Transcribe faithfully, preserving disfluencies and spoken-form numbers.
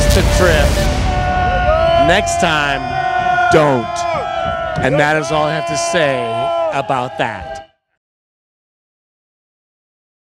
to trip. Next time, don't. And that is all I have to say about that.